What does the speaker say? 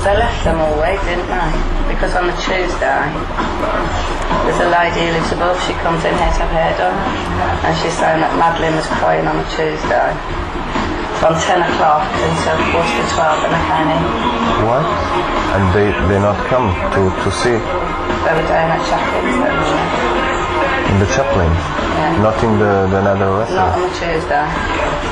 They left them all week, didn't they? Because on the Tuesday, there's a lady who lives above, she comes in here to have her hair done, and she's saying that Madeleine was crying on a Tuesday. From 10 o'clock until 11:45 when they came in. What? And they not come to see? They were down at Chaplins. In the Chaplins? Yeah. Not in the another restaurant? Not on the Tuesday.